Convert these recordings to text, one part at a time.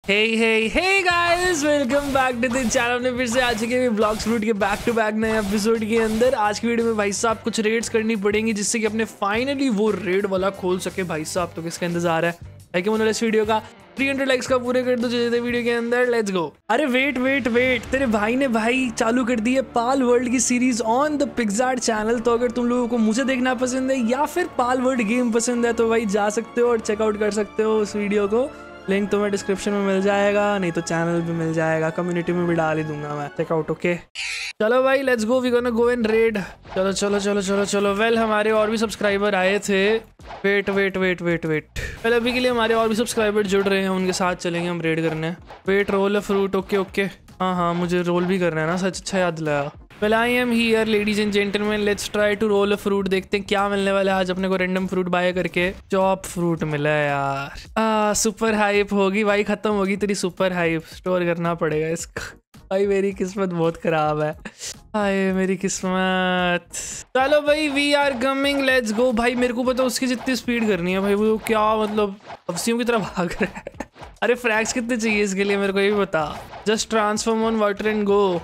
Hey guys, welcome back to the channel. हमने फिर से आ चुके हैं ब्लॉग्स फ्रूट के बैक टू बैक नए एपिसोड के अंदर। आज की वीडियो में भाई साहब कुछ रेड्स करनी पड़ेंगी जिससे कि अपने फाइनली वो रेड वाला खोल सके। भाई साहब तो किसका इंतजार है? इस वीडियो का 300 लाइक्स का पूरे कर दो जैसे वीडियो के अंदर। Let's go. अरे वेट तेरे भाई ने भाई चालू कर दी है पाल वर्ल्ड की series on the PicsArt channel. तो अगर तुम लोगों को मुझे देखना पसंद है या फिर पाल वर्ल्ड गेम पसंद है तो भाई जा सकते हो और चेकआउट कर सकते हो उस वीडियो को। लिंक तुम्हें डिस्क्रिप्शन में मिल जाएगा, नहीं तो चैनल पे मिल जाएगा, कम्युनिटी में भी डाल ही दूंगा मैं। Checkout okay. चलो भाई let's go, we gonna go in raid. चलो चलो चलो चलो चलो। वेल हमारे और भी सब्सक्राइबर आए थे। वेट पहले अभी के लिए हमारे और भी सब्सक्राइबर जुड़ रहे हैं, उनके साथ चलेंगे हम रेड करने। Wait roll a fruit. Okay हाँ मुझे रोल भी करना है ना, सच अच्छा याद दिलाया। Well I am here ladies and gentleman, let's try to roll a fruit. देखते हैं क्या मिलने वाला है आज अपने को। रैंडम फ्रूट बाय करके चॉप फ्रूट मिला है यार। सुपर हाइप होगी भाई, खत्म होगी तेरी सुपर हाइप। स्टोर करना पड़ेगा इसका। भाई मेरी किस्मत बहुत खराब है, हाय मेरी किस्मत। चलो भाई we are coming, let's go. भाई मेरे को पता उसकी जितनी स्पीड करनी है भाई, वो क्या मतलब हफ्सियों की तरह भाग रहा है। अरे फ्रैक्स कितने चाहिए इसके लिए मेरे को ये भी बता। Just transform on water and go.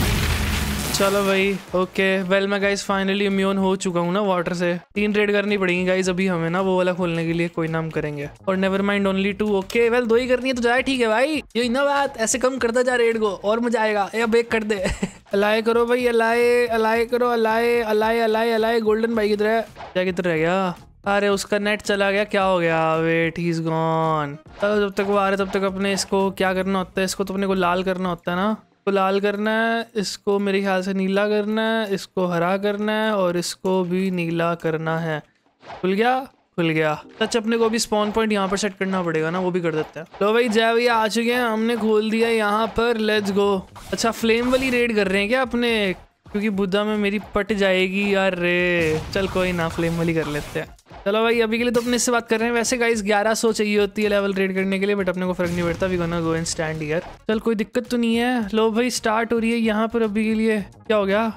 चलो भाई ओके। वेल मैं गाइस फाइनली इम्यून हो चुका हूँ ना वाटर से। 3 रेड करनी पड़ेंगी गाइस अभी हमें ना, वो वाला खोलने के लिए। कोई नाम करेंगे और never mind only 2। Okay well 2 ही करनी है तो जाए, ठीक है भाई। ये ना बात ऐसे कम करता जा रेड को और मजा आएगा। अब एक कर दे। अलाय करो भाई, अलाय करो, अलाय। गोल्डन भाई किधर है? क्या किधर रह गया? अरे उसका नेट चला गया, क्या हो गया? Wait he is gone. चलो जब तक वो आ रहे तब तक अपने इसको क्या करना होता है, इसको तो अपने को लाल करना होता है ना। को लाल करना है, इसको मेरे ख्याल से नीला करना है, इसको हरा करना है और इसको भी नीला करना है। खुल गया। सच अपने को भी स्पॉन पॉइंट यहाँ पर सेट करना पड़ेगा ना, वो भी कर देते हैं। तो भाई जय भैया आ चुके हैं, हमने खोल दिया यहाँ पर। Let's go. अच्छा फ्लेम वाली रेड कर रहे हैं क्या अपने? क्योंकि बुद्धा में मेरी पट जाएगी यार रे। चल कोई ना, फ्लेम वाली कर लेते हैं। चलो भाई अभी के लिए तो अपने इससे बात कर रहे हैं। वैसे गाइस 1100 चाहिए होती है लेवल रेड करने के लिए, बट अपने को फर्क नहीं पड़ता। We gonna go and stand here. चल कोई दिक्कत तो नहीं है। लो भाई स्टार्ट हो रही है यहाँ पर अभी के लिए। क्या हो गया?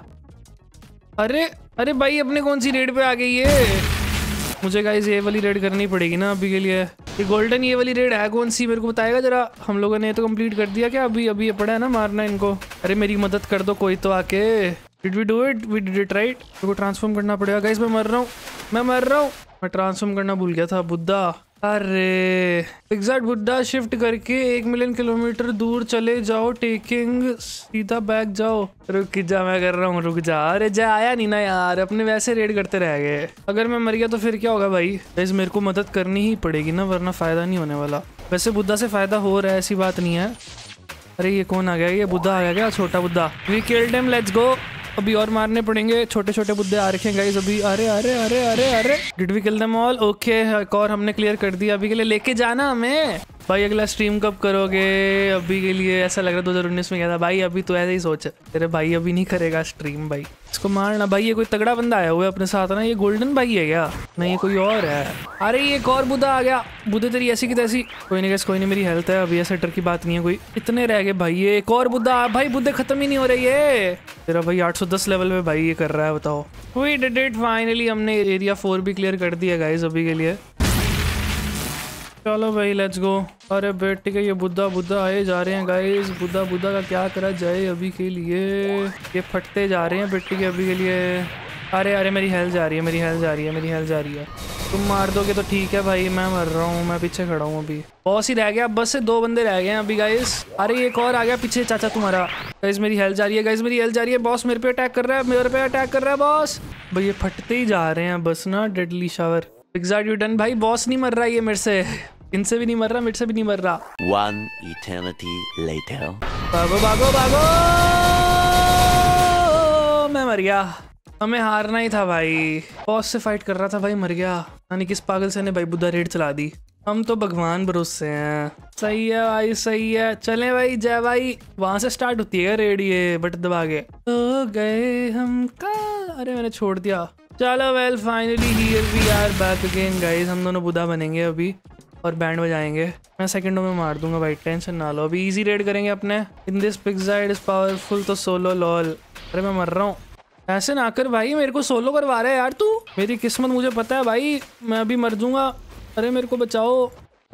अरे भाई अपने कौन सी रेड पे आ गई है? मुझे गाइस ये वाली रेड करनी पड़ेगी ना अभी के लिए। ये गोल्डन ये वाली रेड है कौन सी, मेरे को बताएगा जरा। हम लोगों ने तो कंप्लीट कर दिया क्या? अभी ये पड़ा है ना मारना इनको। अरे मेरी मदद कर दो कोई तो आके। Did we do it? We did it right? मेरे को ट्रांसफॉर्म करना पड़ेगा गाइस। मैं मर रहा हूँ। मैं ट्रांसफॉर्म करना भूल गया था। बुद्धा, अरे पिक्सार्ट बुद्धा शिफ्ट करके 1 मिलियन किलोमीटर दूर चले जाओ, टेकिंग सीधा बैक जाओ। रुक जा, मैं कर रहा हूँ, रुक जा। अरे जा आया नहीं ना यार, अपने वैसे रेड करते रह गए। अगर मैं मर गया तो फिर क्या होगा भाई? गाइस मेरे को मदद करनी ही पड़ेगी ना, वरना फायदा नहीं होने वाला। वैसे बुद्धा से फायदा हो रहा है, ऐसी बात नहीं है। अरे ये कौन आ गया? ये बुद्धा आ गया क्या? छोटा Buddha. We killed him, let's go. अभी और मारने पड़ेंगे, छोटे छोटे बुद्धे आ रखे हैं गाइस अभी। अरे did we kill them all? Okay एक और हमने क्लियर कर दिया। अभी के लिए लेके जाना हमें। भाई अगला स्ट्रीम कब करोगे? अभी के लिए ऐसा लग रहा है 2019 में गया था भाई। अभी तो ऐसे ही सोच, तेरे भाई अभी नहीं करेगा स्ट्रीम भाई। इसको मारना भाई। ये कोई तगड़ा बंदा आया हुआ है अपने साथ ना। ये गोल्डन भाई है क्या? नहीं ये कोई और है। अरे ये एक और बुद्धा आ गया। बुद्धे तेरी ऐसी की तैसी। कोई नहीं मेरी हेल्थ है अभी, ऐसा डर की बात नहीं है कोई। इतने रह गए भाई। ये एक और बुद्धा। भाई बुद्धे खत्म ही नहीं हो रही है। तेरा भाई 810 लेवल में भाई ये कर रहा है, बताओ। We did it finally. हमने एरिया 4 भी क्लियर कर दिया गाइस अभी के लिए। चलो भाई लेट्स गो। अरे बेट ठीक है, ये बुद्धा आए जा रहे हैं गाइस। बुद्धा का क्या करा जाए अभी के लिए? ये फटते जा रहे हैं बेटी के अभी के लिए। अरे मेरी हेल्थ जा रही है। तुम मार दोगे तो ठीक है भाई, मैं मर रहा हूँ, मैं पीछे खड़ा हूँ अभी। बॉस ही रह गया, बस से 2 बंदे रह गए हैं अभी गाइस। अरे एक और आ गया पीछे, चाचा तुम्हारा। गाइस मेरी हेल्थ जा रही है। बॉस मेरे पे अटैक कर रहा है, बॉस। भाई ये फटते ही जा रहे हैं बस ना। Deadly shower. Pixart you done भाई। बॉस नहीं मर रहा ये मेरे से, इनसे भी नहीं मर रहा, मेरे से भी नहीं मर रहा। 1 eternity later। भागो। मैं मर गया। हमें हारना ही था भाई। बॉस से फाइट कर रहा था भाई, मर गया। यानी किस पागल से ने भाई बुद्धा रेड चला दी। हम तो भगवान भरोसे हैं। सही है भाई, सही है। चले भाई जय भाई। वहां से स्टार्ट होती है रेड, ये बटन दबा के। तो गए हम का। अरे मैंने छोड़ दिया। चलो well finally here we are back again guys. हम दोनों बुद्धा बनेंगे अभी और बैंड बजाएंगे। मैं सेकंडों में मार दूंगा भाई, टेंशन ना लो। अभी इजी रेड करेंगे अपने। In this pixart is powerful तो सोलो लॉल। अरे मैं मर रहा हूँ। ऐसे ना कर भाई, मेरे को सोलो करवा रहा है यार तू। मेरी किस्मत मुझे पता है भाई, मैं अभी मर जाऊंगा। अरे मेरे को बचाओ।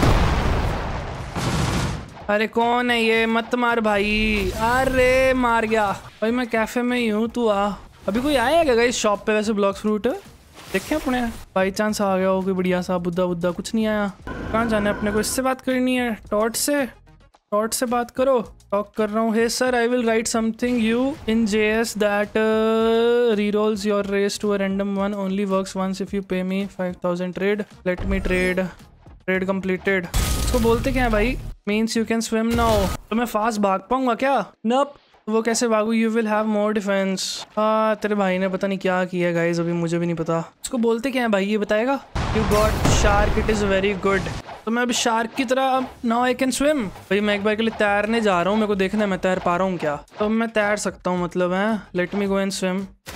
अरे कौन है ये? मत मार भाई। अरे मार गया भाई। मैं कैफे में ही हूँ, तू आ। अभी कोई आएगा क्या इस शॉप पे? वैसे ब्लॉक्स फ्रूट देखें अपने, बाई चांस आ गया हो कोई बढ़िया सा बुद्धा बुद्धा। कुछ नहीं आया। कहाँ जाना है अपने को? इससे बात करनी है, टॉट से। टॉट से बात करो। टॉक कर रहा हूँ। Hey sir, I will write something you in JS that rerolls your race to a random one, only works once if you pay me 5000 trade. Let me trade. Trade completed. इसको बोलते क्या है भाई? Means you can swim now. तो मैं fast भाग पाऊंगा क्या? नप। वो कैसे भागू? You will have more defense. तेरे भाई ने पता नहीं क्या किया है गाइस, अभी मुझे भी नहीं पता। उसको बोलते क्या है भाई, ये बताएगा? You got shark, it is very good. तो मैं अभी शार्क की तरह नाउ आई कैन स्विम। भाई मैं एक बार के लिए तैरने जा रहा हूँ, मेरे को देखना है मैं तैर पा रहा हूँ क्या। तो मैं तैर सकता हूँ मतलब है। Let me go and swim.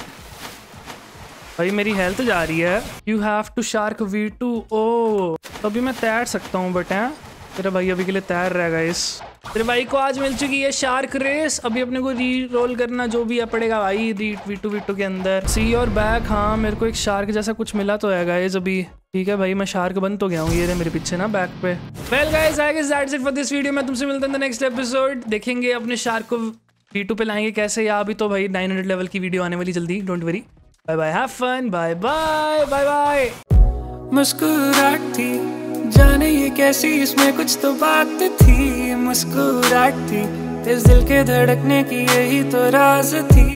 भाई मेरी हेल्थ जा रही है। You have to shark V2। ओ तो अभी मैं तैर सकता हूँ बट है। तेरा भाई अभी के लिए तैर रहा है गाइस। तेरे भाई को आज मिल चुकी है शार्क रेस। अभी अपने को री रोल करना जो भी है पड़ेगा भाई V2 के अंदर। सी और बैक। हाँ मेरे को एक शार्क जैसा कुछ मिला तो है गाइस अभी। ठीक है भाई, मैं शार्क बन तो गया हूँ। ये मेरे पीछे ना बैक पे। Well guys, I guess that's it for this video. मैं तुमसे मिलता हूं नेक्स्ट एपिसोड। देखेंगे अपने शार्क को V2 पे लाएंगे कैसे, या अभी तो भाई 900 लेवल की वीडियो आने वाली जल्दी। Don't worry. Bye bye, have fun. Bye bye bye bye. मुस्कुराहट थी, जाने ये कैसी, इसमें कुछ तो बात थी। मुस्कुराहट थी, इस दिल के धड़कने की यही तो राज थी।